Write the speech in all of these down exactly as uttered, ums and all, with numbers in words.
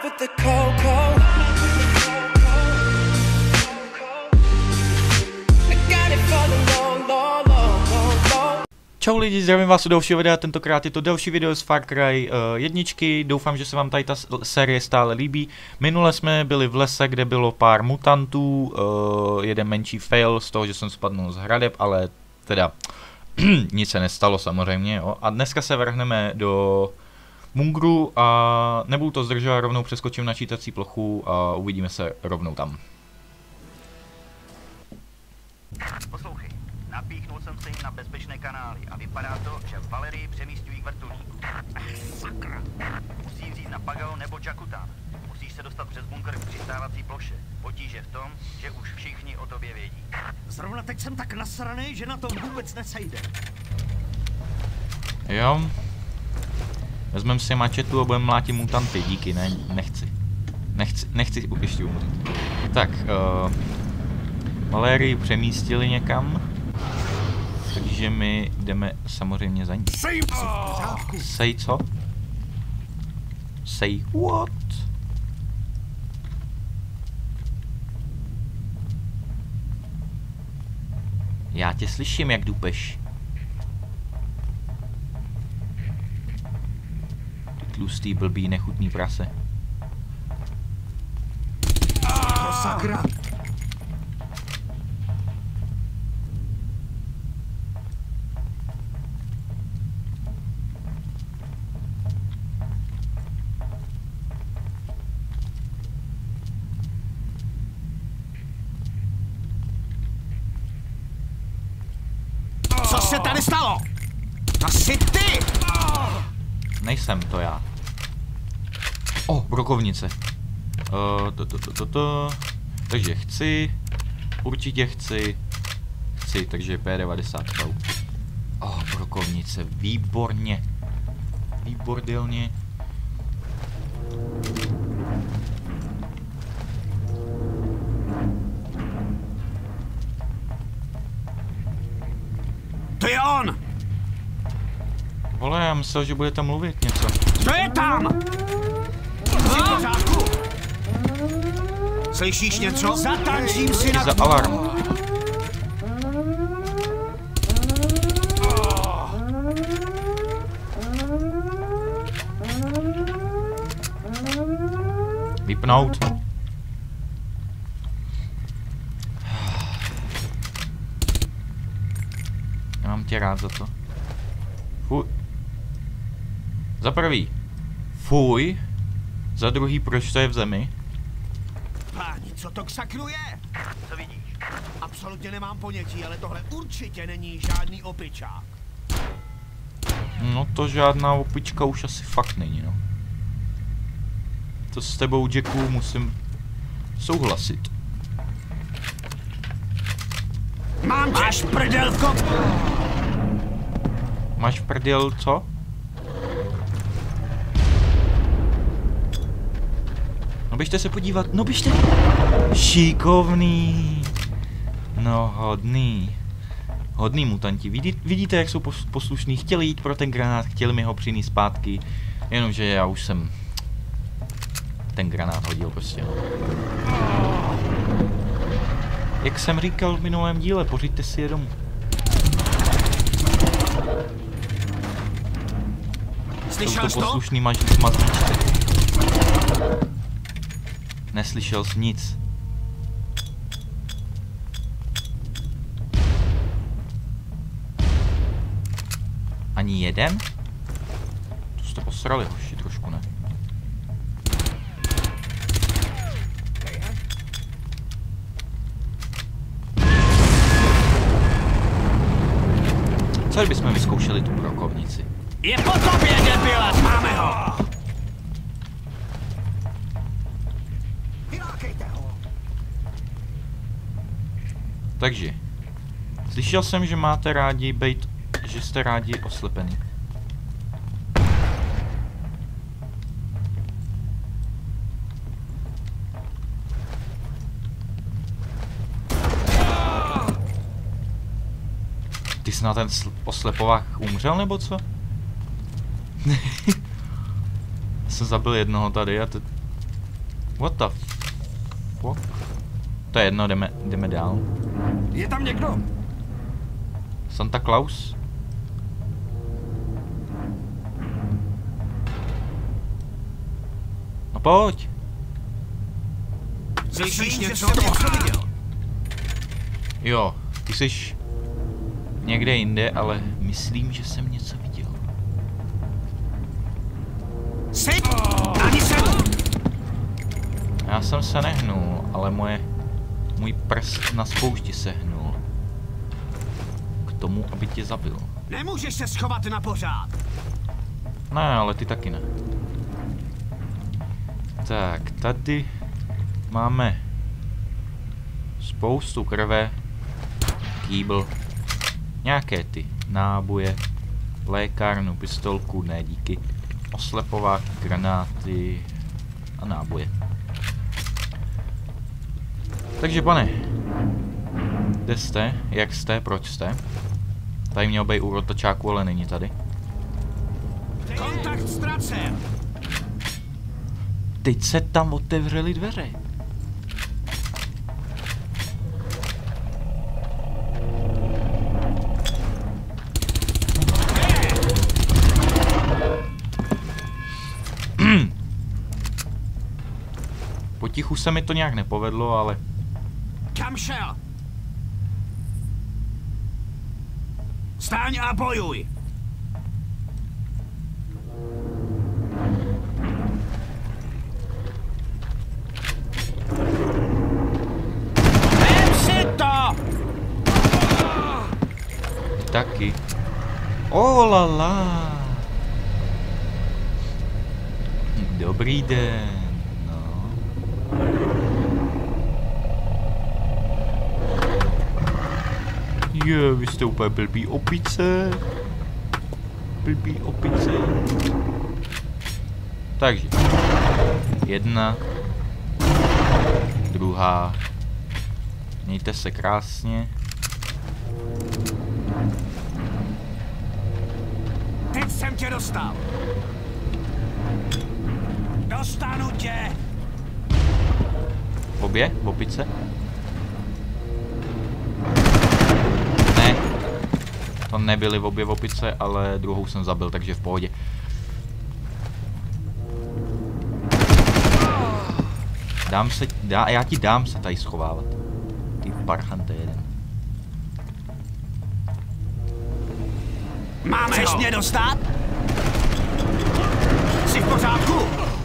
Čau lidi, zdravím vás u dalšího videa, tentokrát je to další video z Far Cry uh, jedničky, doufám, že se vám tady ta série stále líbí. Minule jsme byli v lese, kde bylo pár mutantů, uh, jeden menší fail z toho, že jsem spadnul z hradeb, ale teda nic se nestalo samozřejmě, jo. A dneska se vrhneme do Mungru a nebudu to zdržovat, rovnou přeskočím na čítací plochu a uvidíme se rovnou tam. Poslouchej, napíchnul jsem se jim na bezpečné kanály a vypadá to, že Valerii přemísťují k vrtulníku. Sakra. Musí vzít na Pagal nebo Jakután. Musíš se dostat přes bunkr k přistávací ploše. Potíž je v tom, že už všichni o tobě vědí. Zrovna teď jsem tak nasranej, že na tom vůbec nesejde. Jo. Vezmeme si mačetu a budeme mlátit mutanty, díky, ne, nechci. Nechci, nechci ještě umřít. Tak, uh, Valerii přemístili někam, takže my jdeme samozřejmě za ní. Say co? Say what? Já tě slyším, jak dupeš. Ty tlustý, blbý, nechutný prase. To sakra! Co se tady stalo? To jsi ty! Nejsem to já. O, oh, brokovnice. Uh, to, to, to, to, to. Takže chci. Určitě chci. Chci, takže P devadesát. O, oh, brokovnice, výborně. Výbordelně. To je on! Vole, já myslel, že budete mluvit něco. To je tam! Jsi v pořádku? Slyšíš něco? Zatančím si na... Za alarm. Vypnout. Já mám tě rád za to. Fuj. Za prvý. Fuj. Za druhý, proč to je v zemi? Páni, co to k sakru je? Co vidíš? Absolutně nemám ponětí, ale tohle určitě není žádný opičák. No to žádná opička už asi fakt není, no. To s tebou, Jacku, musím souhlasit. Mám tě! Máš prdelko! Máš prdel, co? No běžte se podívat, no běžte! Šikovný! No hodný. Hodný mutanti. Vidí, vidíte, jak jsou poslušní, chtěli jít pro ten granát, chtěli mi ho přinést zpátky. Jenomže já už jsem ten granát hodil prostě. Jak jsem říkal v minulém díle, pořiďte si je domů. Slyšel jsi to? Poslušný mazlíčky. Neslyšel jsi nic. Ani jeden? To jste posrali, hoši, trošku, ne? Co kdybychom vyzkoušeli tu brokovnici? Je po tobě, debile! Máme ho! Vylákejte ho! Takže, slyšel jsem, že máte rádi bejt, že jste rádi oslepený. Ty jsi na ten oslepovák umřel, nebo co? Jsem zabil jednoho tady a teď What the fuck? To je jedno, jdeme, jdeme dál. Je tam někdo? Santa Claus? No pojď. Slyšíš něco? Něco viděl? Jo, ty jsi někde jinde, ale myslím, že jsem něco viděl. Jsi? Ani se... Já jsem se nehnul, ale moje, můj prst na spoušti se hnul. K tomu, aby tě zabil. Nemůžeš se schovat na pořád. Ne, ale ty taky ne. Tak, tady máme spoustu krve, kýbl, nějaké ty náboje, lékárnu, pistolku, ne díky, oslepovák, granáty a náboje. Takže pane, kde jste, jak jste, proč jste? Tady měl být u rotačáku, ale není tady. Kontakt ztracen. Teď se tam otevřely dveře. Potichu se mi to nějak nepovedlo, ale... Kam šel? Stáň a bojuj. Vem si to! Ty taky. Oh la la. Dobrý den. No. Je, vy jste úplně blbý opice. Blbý opice. Takže. Jedna. Druhá. Mějte se krásně. Teď jsem tě dostal. Dostanu tě. Obě? Opice? Ne. To nebyly obě opice, ale druhou jsem zabil, takže v pohodě. Dám se, dá, já ti dám se tady schovávat. Ty parchante jeden. Máme Chceš mě dostat? Jsi v pořádku?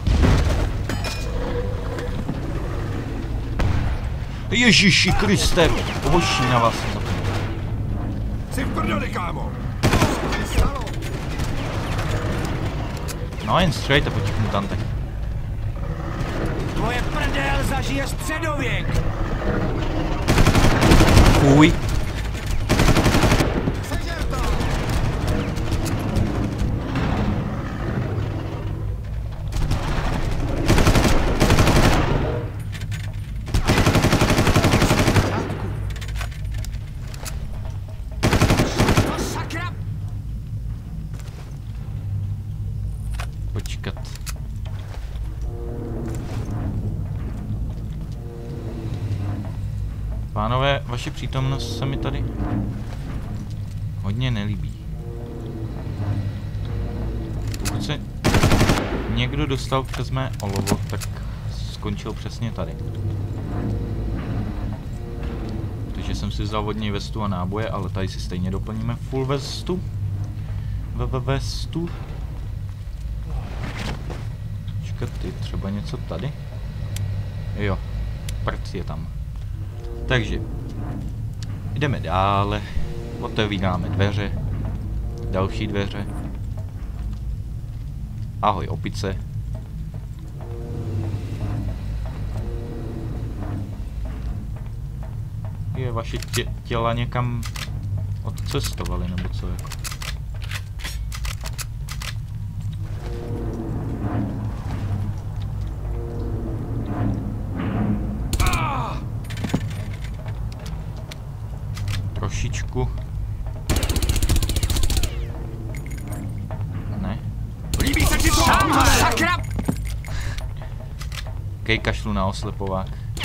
Ježíši Kriste, hoší na vás jsem zapomněl. Jsi v prdeli, kámo. No jen střejte po těch mutantech. Tvoje prdel zažije středověk. Fuj. Počkat. Pánové, vaše přítomnost se mi tady hodně nelíbí. Pokud se někdo dostal přes mé olovo, tak skončil přesně tady. Takže jsem si vzal vodní vestu a náboje, ale tady si stejně doplníme full vestu. Ve vestu. Počkat, je třeba něco tady? Jo, prd je tam. Takže, jdeme dále, otevíráme dveře, další dveře. Ahoj opice. Je, vaše tě, těla někam odcestovaly, nebo co jako? Trošičku. Ne. Líbí se ti to? Sakra! Počkej, kašlu na oslepovák.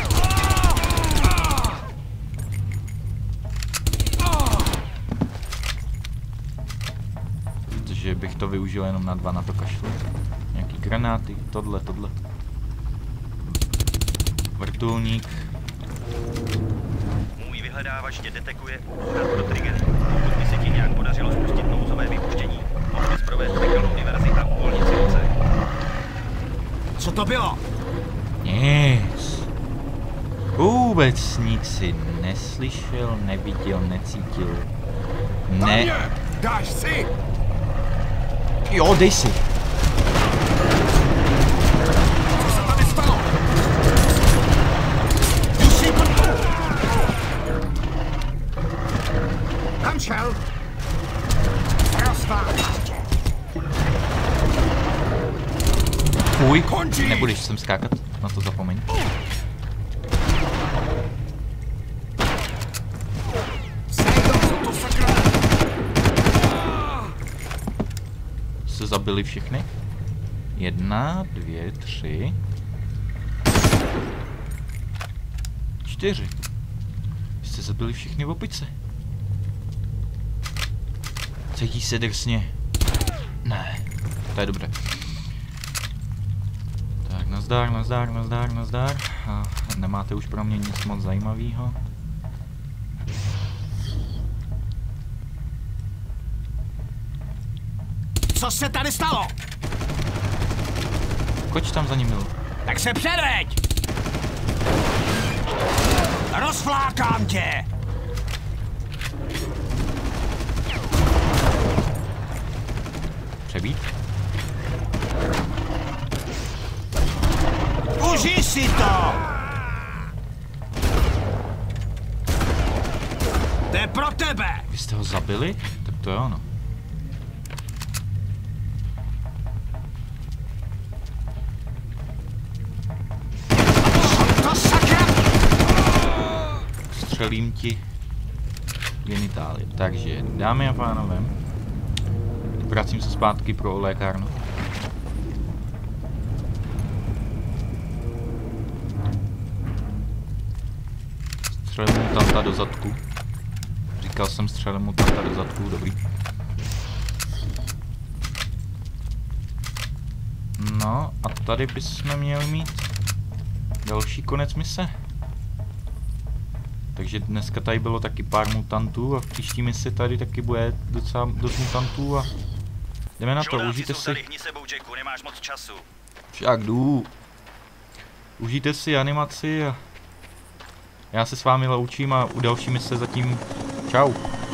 Protože bych to využil jenom na dva, na to kašlu. Nějaký granáty, tohle, tohle. Vrtulník. Můj vyhledávač tě detekuje pro triggery. Pokud by se ti nějak podařilo spustit nouzové vypuštění, mohl bys provést pekelnou diverzi a uvolnit silnice. Co to bylo? Nic. Vůbec nic si neslyšel, neviděl, necítil. Ne. Dáš si! Jo, dej si. Co se tady stalo? Musí prdu! Kam šel? Rozvážně. Fuj, Končí. nebudeš sem skákat, na to zapomeň. Se zabili všechny? Jedna, dvě, tři. Čtyři. Jste zabili všechny opice. Cítí se drsně. Ne, to je dobré. Tak, nazdár, nazdár, nazdár, nazdár. A nemáte už pro mě nic moc zajímavého. Co se tady stalo? Koč tam za ním byl. Tak se předveď! Rozflákám tě! Přebít? Užij si to! To je pro tebe! Vy jste ho zabili? Tak to je ono. To sakra! Střelím ti genitálie. Takže, dámy a pánové, vracím se zpátky pro lékárnu. Střelím mu tanta do zadku. Říkal jsem střelím mu tanta do zadku, dobrý. No a tady bychom měli mít další konec mise. Takže dneska tady bylo taky pár mutantů a v příští misi tady taky bude docela dost mutantů a jdeme na to, užijte si. Jacku, nemáš moc času. Však jdu. Užijte si animaci a já se s vámi loučím a u další mise zatím čau.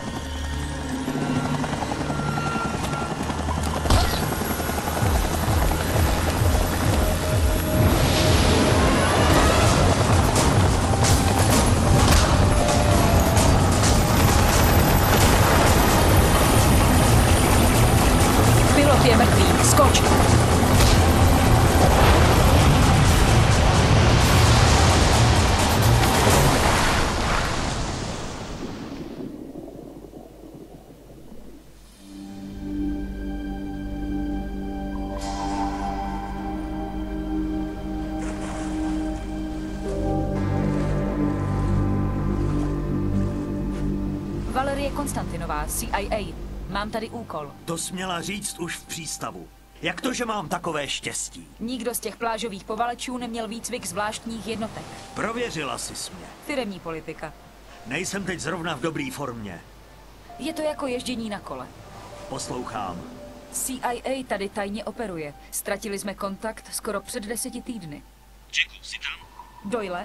Pilot je mrtvý, skoč! Valerie Konstantinová, C I A. Mám tady úkol. To směla říct už v přístavu. Jak to, že mám takové štěstí? Nikdo z těch plážových povalečů neměl výcvik zvláštních jednotek. Prověřila jsi mě. Firemní politika. Nejsem teď zrovna v dobré formě. Je to jako ježdění na kole. Poslouchám. C I A tady tajně operuje. Ztratili jsme kontakt skoro před deseti týdny. Jacku, jsi tam? Doyle?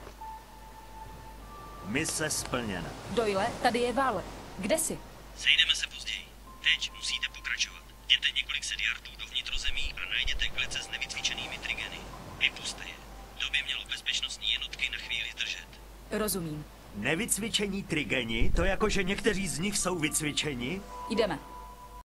Mise splněna. Doyle, tady je Val. Kde jsi? Sejdeme se později. Teď musíte pokračovat. Jděte několik sediartů do vnitrozemí a najděte klece s nevycvičenými trigeny. Vypuste je. To by mělo bezpečnostní jednotky na chvíli zdržet. Rozumím. Nevycvičení trigeni? To jako, že někteří z nich jsou vycvičeni? Jdeme.